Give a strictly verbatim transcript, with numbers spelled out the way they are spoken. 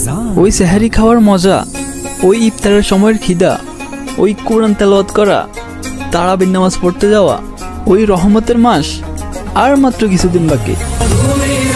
ওই সেহরি খাওয়ার মজা, ওই ইফতারের সময়ের খিদা, ওই কোরআন তেলাওয়াত করা, তারাবির নামাজ পড়তে যাওয়া, ওই রহমতের মাস আর মাত্র কিছুদিন বাকি।